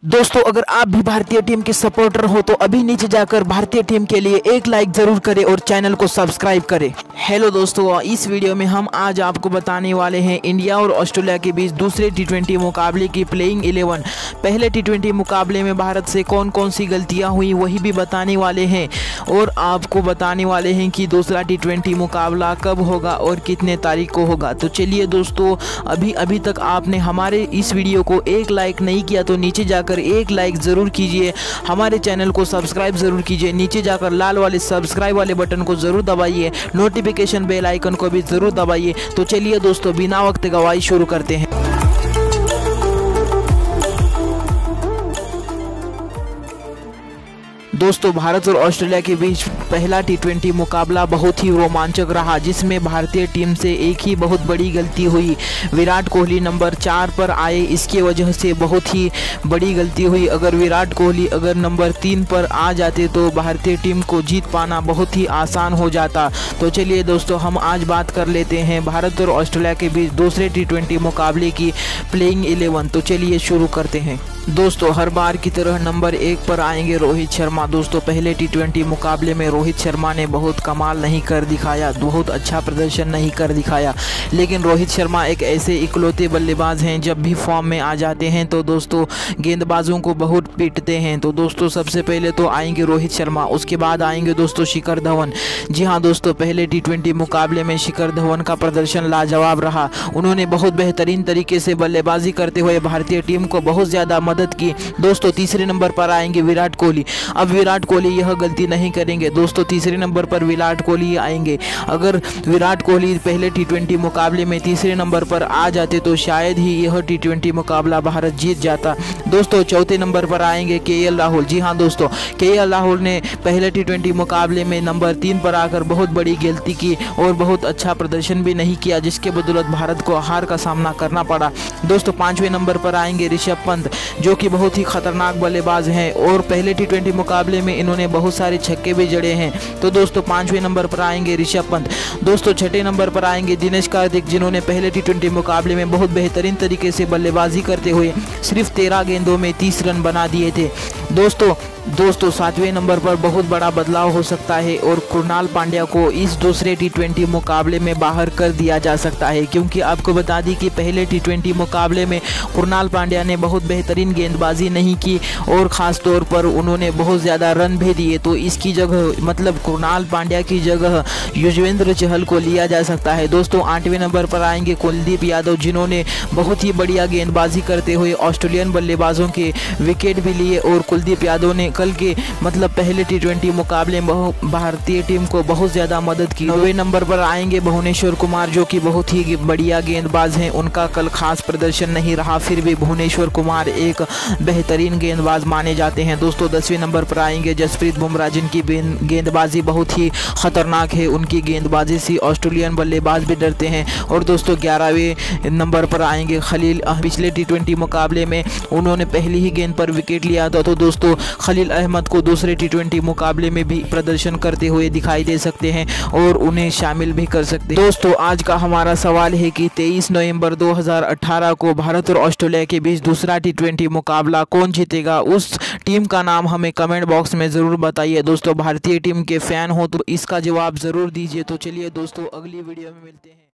दोस्तों अगर आप भी भारतीय टीम के सपोर्टर हो तो अभी नीचे जाकर भारतीय टीम के लिए एक लाइक जरूर करें और चैनल को सब्सक्राइब करें। हेलो दोस्तों, इस वीडियो में हम आज आपको बताने वाले हैं इंडिया और ऑस्ट्रेलिया के बीच दूसरे टी20 मुकाबले की प्लेइंग 11। पहले टी20 मुकाबले में भारत से कौन कौन सी गलतियां हुई वही भी बताने वाले हैं और आपको बताने वाले हैं कि दूसरा टी20 मुकाबला कब होगा और कितने तारीख को होगा। तो चलिए दोस्तों, अभी तक आपने हमारे इस वीडियो को एक लाइक नहीं किया तो नीचे जाकर एक लाइक ज़रूर कीजिए, हमारे चैनल को सब्सक्राइब ज़रूर कीजिए, नीचे जाकर लाल वाले सब्सक्राइब वाले बटन को ज़रूर दबाइए, नोटिफिकेशन बेल आइकन को भी ज़रूर दबाइए। तो चलिए दोस्तों, बिना वक्त गवाए शुरू करते हैं। दोस्तों भारत और ऑस्ट्रेलिया के बीच पहला टी20 मुकाबला बहुत ही रोमांचक रहा, जिसमें भारतीय टीम से एक ही बहुत बड़ी गलती हुई। विराट कोहली नंबर 4 पर आए, इसकी वजह से बहुत ही बड़ी गलती हुई। अगर विराट कोहली नंबर 3 पर आ जाते तो भारतीय टीम को जीत पाना बहुत ही आसान हो जाता। तो चलिए दोस्तों, हम आज बात कर लेते हैं भारत और ऑस्ट्रेलिया के बीच दूसरे टी20 मुकाबले की प्लेइंग 11। तो चलिए शुरू करते हैं। दोस्तों हर बार की तरह नंबर 1 पर आएंगे रोहित शर्मा। दोस्तों पहले टी20 मुकाबले में रोहित शर्मा ने बहुत कमाल नहीं कर दिखाया, बहुत अच्छा प्रदर्शन नहीं कर दिखाया, लेकिन रोहित शर्मा एक ऐसे इकलौते बल्लेबाज हैं जब भी फॉर्म में आ जाते हैं तो दोस्तों गेंदबाजों को बहुत पीटते हैं। तो दोस्तों सबसे पहले तो आएंगे रोहित शर्मा, उसके बाद आएंगे दोस्तों शिखर धवन। जी हाँ दोस्तों, पहले टी20 मुकाबले में शिखर धवन का प्रदर्शन लाजवाब रहा। उन्होंने बहुत बेहतरीन तरीके से बल्लेबाजी करते हुए भारतीय टीम को बहुत ज़्यादा मदद की। दोस्तों तीसरे नंबर पर आएंगे विराट कोहली। अब विराट कोहली यह गलती नहीं करेंगे। दोस्तों तीसरे नंबर पर विराट कोहली आएंगे। अगर विराट कोहली पहले टी20 मुकाबले में तीसरे नंबर पर आ जाते तो शायद ही यह टी20 मुकाबला भारत जीत जाता। दोस्तों चौथे नंबर पर आएंगे केएल राहुल। जी हाँ दोस्तों, केएल राहुल ने पहले टी20 मुकाबले में नंबर 3 पर आकर बहुत बड़ी गलती की और बहुत अच्छा प्रदर्शन भी नहीं किया, जिसके बदौलत भारत को हार का सामना करना पड़ा। दोस्तों पांचवें नंबर पर आएंगे ऋषभ पंत, जो कि बहुत ही खतरनाक बल्लेबाज हैं और पहले टी20 मुकाबले में इन्होंने बहुत सारे छक्के भी जड़े हैं। तो दोस्तों पांचवें नंबर पर आएंगे ऋषभ पंत। दोस्तों छठे नंबर पर आएंगे दिनेश कार्तिक, जिन्होंने पहले टी20 मुकाबले में बहुत बेहतरीन तरीके से बल्लेबाजी करते हुए सिर्फ 13 गेंदों में 30 रन बना दिए थे। दोस्तों सातवें नंबर पर बहुत बड़ा बदलाव हो सकता है और कृणाल पांड्या को इस दूसरे टी20 मुकाबले में बाहर कर दिया जा सकता है, क्योंकि आपको बता दी कि पहले टी20 मुकाबले में कृणाल पांड्या ने बहुत बेहतरीन गेंदबाजी नहीं की और ख़ास तौर पर उन्होंने बहुत ज़्यादा रन भी दिए। तो इसकी जगह मतलब कृणाल पांड्या की जगह युजवेंद्र चहल को लिया जा सकता है। दोस्तों 8वें नंबर पर आएंगे कुलदीप यादव, जिन्होंने बहुत ही बढ़िया गेंदबाजी करते हुए ऑस्ट्रेलियन बल्लेबाजों के विकेट भी लिए और कुलदीप यादव ने कल के पहले टी20 मुकाबले में भारतीय टीम को बहुत ज़्यादा मदद की। 9वें नंबर पर आएंगे भुवनेश्वर कुमार, जो कि बहुत ही बढ़िया गेंदबाज हैं। उनका कल खास प्रदर्शन नहीं रहा, फिर भी भुवनेश्वर कुमार एक बेहतरीन गेंदबाज माने जाते हैं। दोस्तों 10वें नंबर पर आएंगे जसप्रीत बुमराह, जिनकी गेंदबाजी बहुत ही खतरनाक है। उनकी गेंदबाजी से ऑस्ट्रेलियन बल्लेबाज भी डरते हैं। और दोस्तों 11वें नंबर पर आएंगे खलील। पिछले टी20 मुकाबले में उन्होंने पहली ही गेंद पर विकेट लिया था। तो दोस्तों खलील अहमद को दूसरे टी20 मुकाबले में भी प्रदर्शन करते हुए दिखाई दे सकते हैं और उन्हें शामिल भी कर सकते हैं। दोस्तों आज का हमारा सवाल है कि 23 नवंबर 2018 को भारत और ऑस्ट्रेलिया के बीच दूसरा टी20 मुकाबला कौन जीतेगा? उस टीम का नाम हमें कमेंट बॉक्स में ज़रूर बताइए। दोस्तों भारतीय टीम के फ़ैन हो तो इसका जवाब ज़रूर दीजिए। तो चलिए दोस्तों, अगली वीडियो में मिलते हैं।